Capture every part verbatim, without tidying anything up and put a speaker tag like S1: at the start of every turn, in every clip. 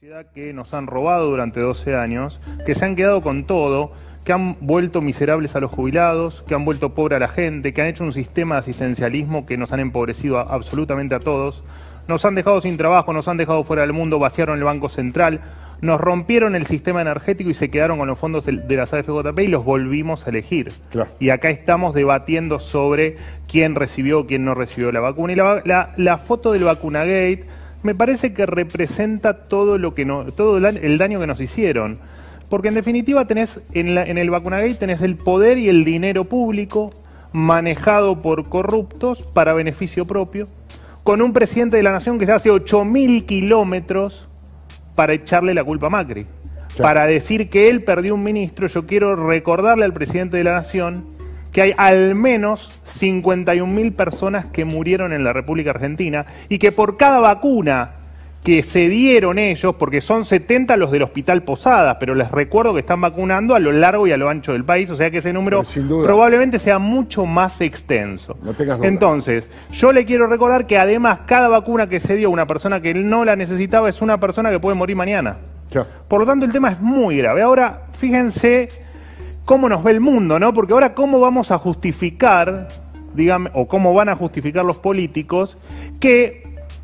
S1: sociedad que nos han robado durante doce años, que se han quedado con todo, que han vuelto miserables a los jubilados, que han vuelto pobre a la gente, que han hecho un sistema de asistencialismo que nos han empobrecido a, absolutamente a todos, nos han dejado sin trabajo, nos han dejado fuera del mundo, vaciaron el Banco Central, nos rompieron el sistema energético y se quedaron con los fondos de las A F J P y los volvimos a elegir. Claro. Y acá estamos debatiendo sobre quién recibió o quién no recibió la vacuna. Y la, la, la foto del Vacunagate me parece que representa todo lo que no, todo el daño que nos hicieron. Porque en definitiva tenés, en, la, en el Vacunagate tenés el poder y el dinero público manejado por corruptos para beneficio propio, con un presidente de la nación que se hace ocho mil kilómetros para echarle la culpa a Macri. Claro. Para decir que él perdió un ministro. Yo quiero recordarle al presidente de la nación que hay al menos cincuenta y un mil personas que murieron en la República Argentina y que por cada vacuna que se dieron ellos, porque son setenta los del Hospital Posadas, pero les recuerdo que están vacunando a lo largo y a lo ancho del país, o sea que ese número probablemente sea mucho más extenso. No tengas duda. Entonces, yo le quiero recordar que además cada vacuna que se dio a una persona que no la necesitaba es una persona que puede morir mañana. Ya. Por lo tanto, el tema es muy grave. Ahora, fíjense cómo nos ve el mundo, ¿no? Porque ahora, ¿cómo vamos a justificar, dígame, o cómo van a justificar los políticos que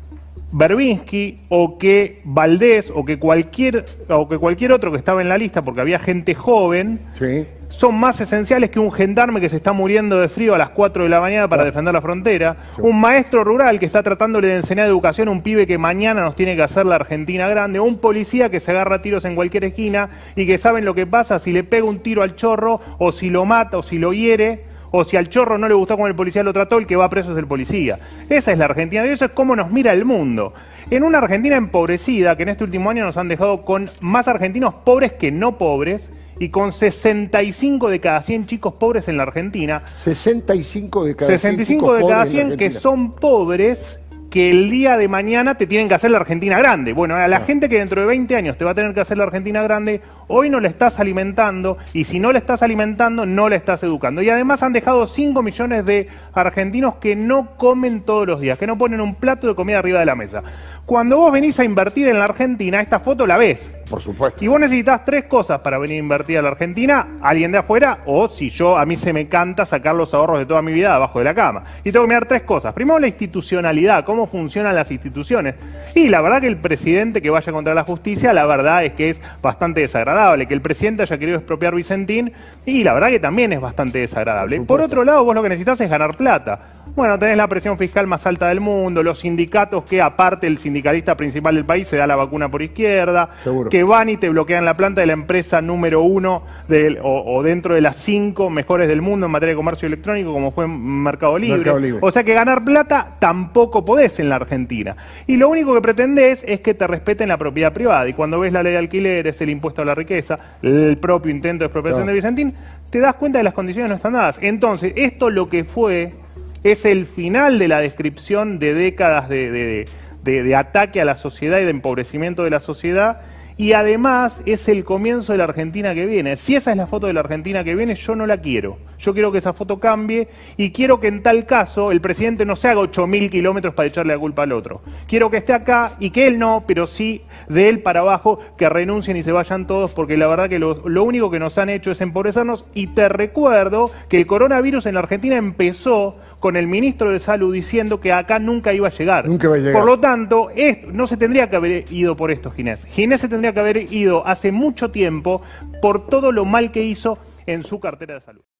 S1: Berbinsky o que Valdés o que cualquier o que cualquier otro que estaba en la lista, porque había gente joven, sí, son más esenciales que un gendarme que se está muriendo de frío a las cuatro de la mañana para ah. defender la frontera, sí, un maestro rural que está tratándole de enseñar educación a un pibe que mañana nos tiene que hacer la Argentina grande, un policía que se agarra tiros en cualquier esquina y que saben lo que pasa si le pega un tiro al chorro o si lo mata o si lo hiere, o si al chorro no le gustó como el policía lo trató, el que va preso es el policía. Esa es la Argentina, y eso es cómo nos mira el mundo. En una Argentina empobrecida, que en este último año nos han dejado con más argentinos pobres que no pobres, y con sesenta y cinco de cada cien chicos pobres en la Argentina.
S2: sesenta y cinco de cada cien
S1: sesenta y cinco de cada cien que son pobres, que el día de mañana te tienen que hacer la Argentina grande. Bueno, a la ah. gente que dentro de veinte años te va a tener que hacer la Argentina grande, hoy no la estás alimentando, y si no la estás alimentando, no la estás educando. Y además han dejado cinco millones de argentinos que no comen todos los días, que no ponen un plato de comida arriba de la mesa. Cuando vos venís a invertir en la Argentina, esta foto la ves.
S2: Por supuesto.
S1: Y vos necesitas tres cosas para venir a invertir a la Argentina, alguien de afuera, o si yo, a mí se me canta sacar los ahorros de toda mi vida abajo de la cama. Y tengo que mirar tres cosas. Primero, la institucionalidad, cómo funcionan las instituciones. Y la verdad que el presidente que vaya contra la justicia, la verdad es que es bastante desagradable. Que el presidente haya querido expropiar Vicentín, y la verdad que también es bastante desagradable. Por, Por otro lado, vos lo que necesitas es ganar plata. Bueno, tenés la presión fiscal más alta del mundo, los sindicatos que, aparte el sindicalista principal del país, se da la vacuna por izquierda, Seguro. que van y te bloquean la planta de la empresa número uno del, o, o dentro de las cinco mejores del mundo en materia de comercio electrónico, como fue Mercado Libre. Mercado Libre. O sea que ganar plata tampoco podés en la Argentina. Y lo único que pretendés es que te respeten la propiedad privada. Y cuando ves la ley de alquileres, el impuesto a la riqueza, el propio intento de expropiación claro. de Vicentín, te das cuenta de que las condiciones no están dadas. Entonces, esto lo que fue es el final de la descripción de décadas de, de, de, de ataque a la sociedad y de empobrecimiento de la sociedad, y además es el comienzo de la Argentina que viene. Si esa es la foto de la Argentina que viene, yo no la quiero. Yo quiero que esa foto cambie, y quiero que en tal caso el presidente no se haga ocho mil kilómetros para echarle la culpa al otro. Quiero que esté acá, y que él no, pero sí de él para abajo, que renuncien y se vayan todos, porque la verdad que lo, lo único que nos han hecho es empobrecernos. Y te recuerdo que el coronavirus en la Argentina empezó con el ministro de Salud diciendo que acá nunca iba a llegar.
S2: Nunca va a llegar.
S1: Por lo tanto, esto, no se tendría que haber ido por esto Ginés. Ginés se tendría que haber ido hace mucho tiempo por todo lo mal que hizo en su cartera de salud.